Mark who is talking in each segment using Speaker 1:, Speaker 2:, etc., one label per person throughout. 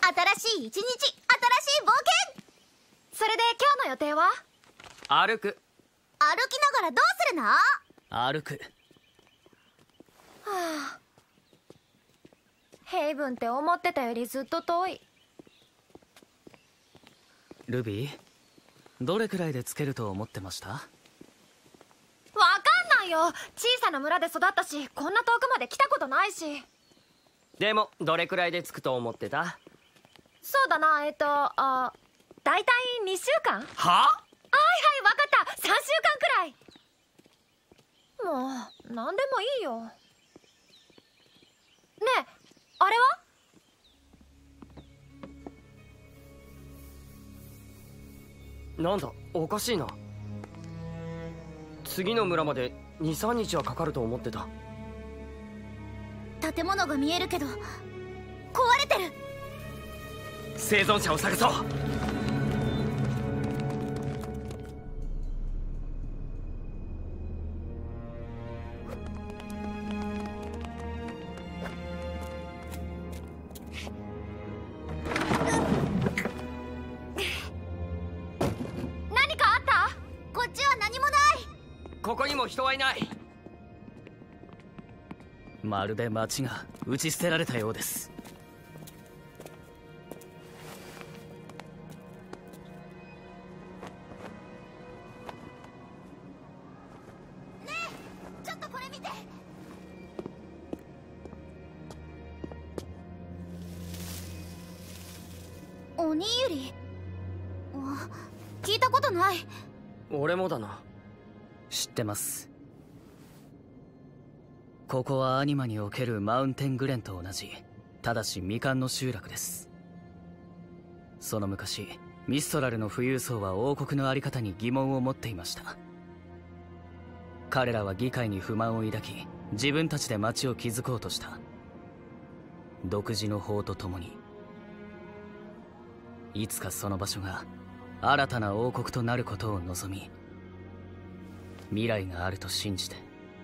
Speaker 1: 新しい一日、新しい冒険。それで今日の予定は？
Speaker 2: 歩く。
Speaker 1: 歩きながらどうするの？
Speaker 2: 歩く。
Speaker 1: はあ、ヘイブンって思ってたよりずっと遠い。
Speaker 2: ルビー、どれくらいでつけると思ってました？
Speaker 1: わかんないよ。小さな村で育ったし、こんな遠くまで来たことないし。
Speaker 2: でもどれくらいでつくと思ってた？
Speaker 1: そうだな、だいたい2週間。はいはい、わかった。3週間くらい。もう何でもいいよ。ねえ、あれは？
Speaker 2: なんだ、おかしいな。次の村まで2、3日はかかると思ってた。
Speaker 1: 建物が見えるけど壊れてる。
Speaker 2: 生存者を探そう。
Speaker 1: 何かあった？こっちは何もない。
Speaker 2: ここにも人はいない。まるで町が打ち捨てられたようです。
Speaker 1: ねえ、ちょっとこれ見て。鬼ゆり。聞いたことない。
Speaker 2: 俺もだな。知ってます。ここはアニマにおけるマウンテングレンと同じ、ただし未完の集落です。その昔、ミストラルの富裕層は王国の在り方に疑問を持っていました。彼らは議会に不満を抱き、自分たちで町を築こうとした。独自の法とともに、いつかその場所が新たな王国となることを望み、未来があると信じて。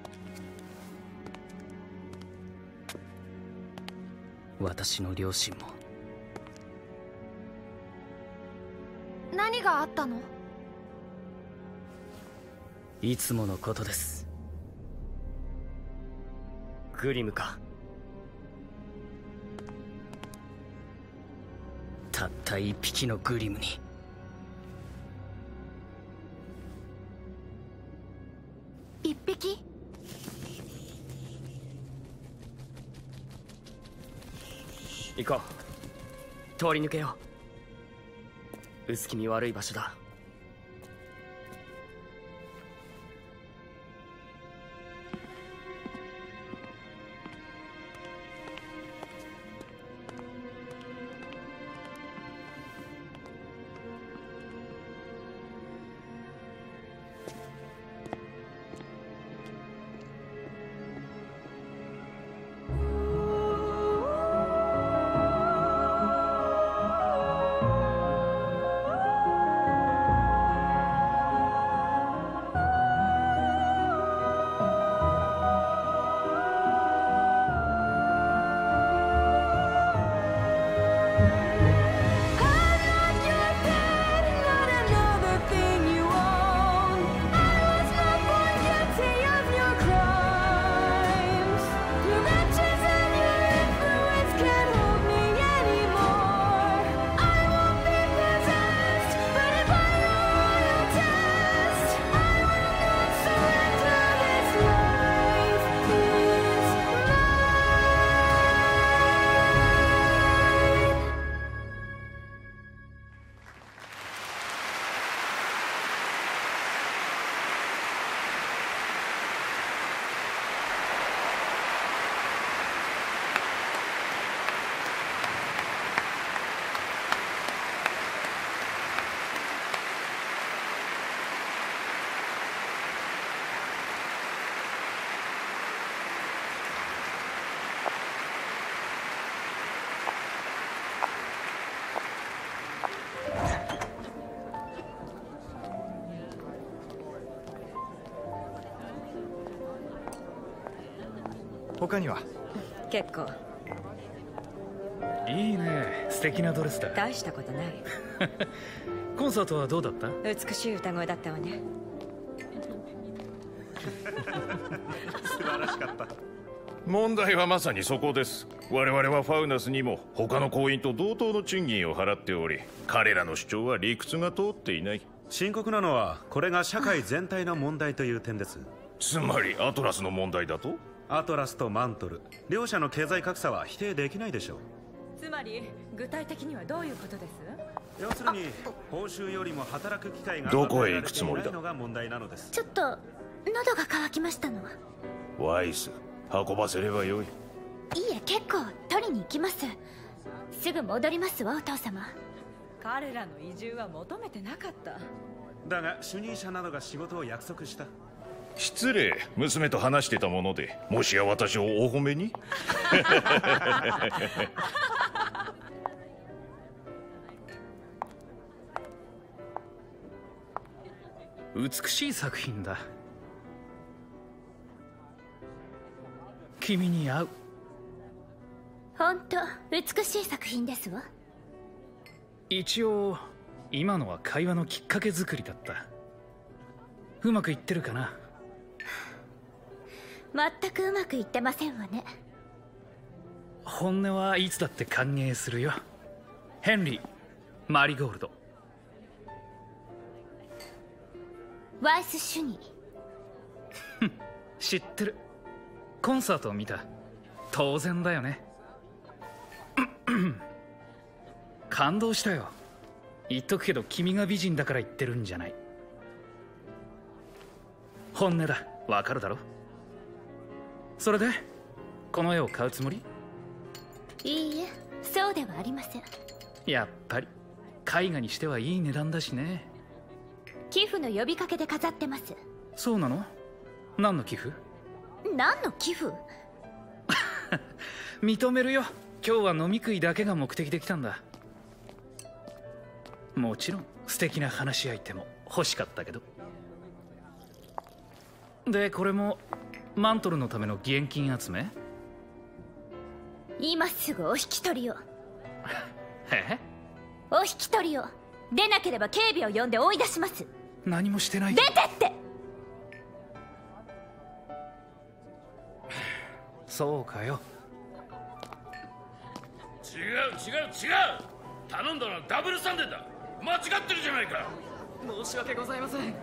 Speaker 2: 私の両親も。
Speaker 1: 何があったの？
Speaker 2: いつものことです。グリムか。たった一匹のグリムに。
Speaker 1: 一匹？
Speaker 2: 行こう。通り抜けよう。薄気味悪い場所だ。
Speaker 3: 他には？
Speaker 4: 結構。
Speaker 3: いいね、素敵なドレスだ。
Speaker 4: 大したことない。
Speaker 3: コンサートはどうだった？
Speaker 4: 美しい歌声だったわね。
Speaker 5: 素晴らしかった。
Speaker 6: 問題はまさにそこです。我々はファウナスにも他の行員と同等の賃金を払っており、彼らの主張は理屈が通っていない。
Speaker 5: 深刻なのはこれが社会全体の問題という点です。
Speaker 6: つまりアトラスの問題だと？
Speaker 5: アトラスとマントル、両者の経済格差は否定できないでしょう。
Speaker 4: つまり具体的にはどういうことです？
Speaker 5: 要するに報酬よりも働く機会が
Speaker 6: どこへ行くつもりだ？
Speaker 5: のが問題なのです。
Speaker 1: ちょっと喉が渇きましたの。
Speaker 6: ワイス、運ばせればよい。
Speaker 1: いいえ、結構取りに行きます。すぐ戻りますわ、お父様。
Speaker 4: 彼らの移住は求めてなかった。
Speaker 5: だが主任者などが仕事を約束した。
Speaker 6: 失礼、娘と話してたもので、もしや私をお褒めに？
Speaker 3: 美しい作品だ。君に合う。
Speaker 1: 本当美しい作品ですわ。
Speaker 3: 一応今のは会話のきっかけ作りだった。うまくいってるかな？
Speaker 1: 全くうまくいってませんわね。
Speaker 3: 本音はいつだって歓迎するよ。ヘンリー、マリゴールド。
Speaker 1: ワイス主任。
Speaker 3: 知ってる。コンサートを見た。当然だよね。感動したよ。言っとくけど君が美人だから言ってるんじゃない。本音だ。わかるだろ。それでこの絵を買うつもり？
Speaker 1: いいえ、そうではありません。
Speaker 3: やっぱり絵画にしてはいい値段だしね。
Speaker 1: 寄付の呼びかけで飾ってます。
Speaker 3: そうなの？何の寄付？
Speaker 1: 何の寄付？
Speaker 3: 認めるよ。今日は飲み食いだけが目的で来たんだ。もちろん素敵な話し相手も欲しかったけど。でこれもマントルのための義援金集め？
Speaker 1: 今すぐお引き取りを。
Speaker 3: え？
Speaker 1: お引き取りを。出なければ警備を呼んで追い出します。
Speaker 3: 何もしてない。
Speaker 1: 出てって。
Speaker 3: そうかよ。
Speaker 6: 違う頼んだのはダブルサンデーだ。間違ってるじゃないか。
Speaker 2: 申し訳ございません。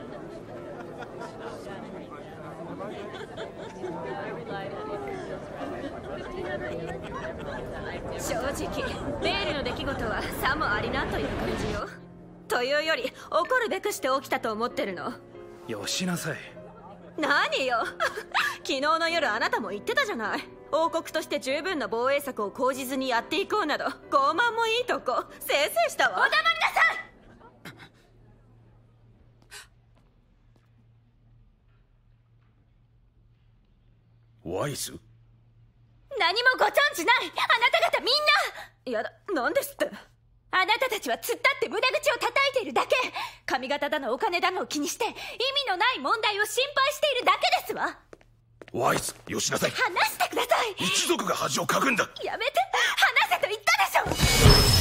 Speaker 4: 正直ベールの出来事はさもありなという感じよ。というより怒るべくして起きたと思ってるの。
Speaker 3: よしなさい。
Speaker 4: 何よ。昨日の夜あなたも言ってたじゃない。王国として十分な防衛策を講じずにやっていこうなど傲慢もいいとこ。せいせいしたわ。お黙りなさい。
Speaker 6: ワイス？
Speaker 1: 何もご存知ない。あなた方みんな。
Speaker 4: やだ、なんですって。
Speaker 1: あなたたちは突っ立って無駄口を叩いているだけ。髪型だのお金だのを気にして意味のない問題を心配しているだけですわ。
Speaker 6: ワイス、よしなさい。
Speaker 1: 話してください。
Speaker 6: 一族が恥をかくんだ。
Speaker 1: やめて。話せと言ったでしょ。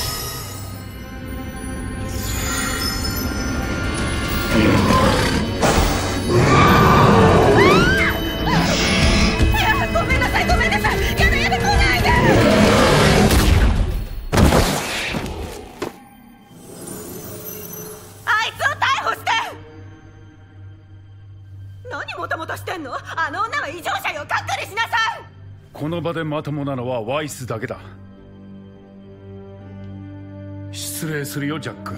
Speaker 1: ごめんなさい。やだ来ないで。
Speaker 4: あいつを逮捕して。何もたもたしてんの？あの女は異常者よ。隔離しなさい。
Speaker 7: この場でまともなのはワイスだけだ。失礼するよジャック。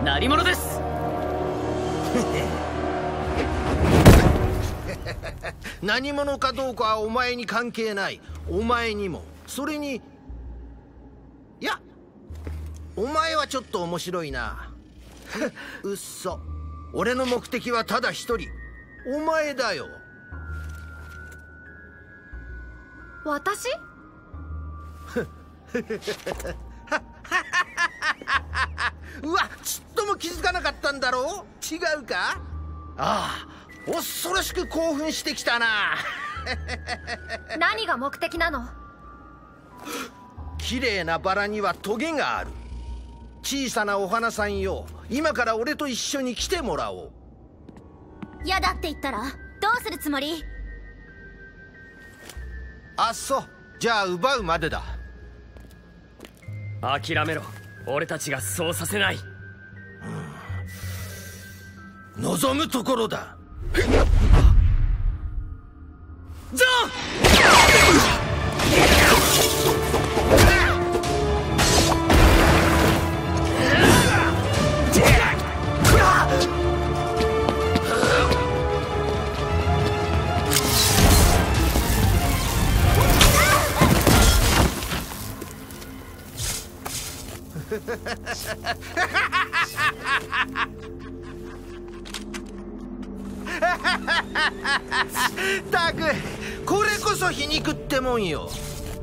Speaker 2: 何者です。
Speaker 8: 何者かどうかはお前に関係ない。お前にも、それに、いや、お前はちょっと面白いな。うっそ。俺の目的はただ一人、お前だよ。
Speaker 1: 私？
Speaker 8: うわ、ちっとも気づかなかったんだろう。違うか。ああ、恐ろしく興奮してきたな。
Speaker 1: 何が目的なの？
Speaker 8: 綺麗なバラにはトゲがある。小さなお花さんよ、今から俺と一緒に来てもらおう。
Speaker 1: 嫌だって言ったらどうするつもり？
Speaker 8: あっそ、じゃあ奪うまでだ。
Speaker 2: 諦めろ、俺たちがそうさせない。
Speaker 8: 望むところだ。ゾン！たく、これこそ皮肉ってもんよ。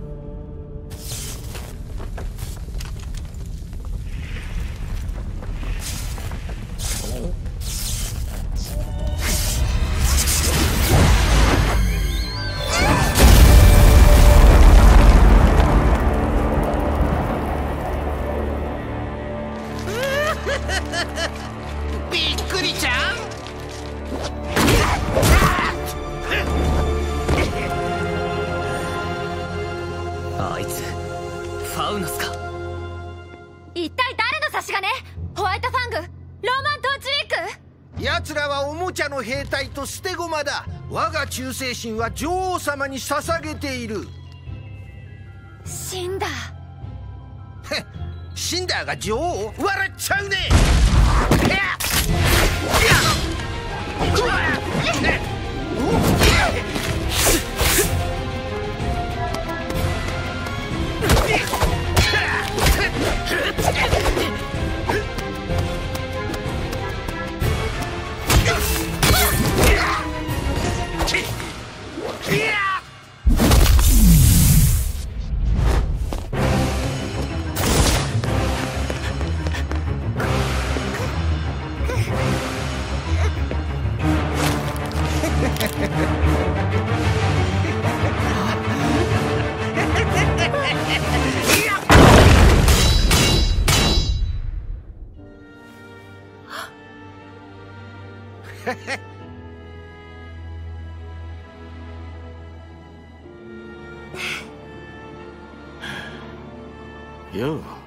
Speaker 8: びっくりちゃん。
Speaker 2: あいつファウナスか。
Speaker 1: 一体誰の差し金？ホワイトファング、ローマントーチウィーク？
Speaker 8: 奴らはおもちゃの兵隊と捨て駒だ。我が忠誠心は女王様に捧げている。
Speaker 1: 死んだ。
Speaker 8: シンダーが女王？笑っちゃうね。
Speaker 6: よう。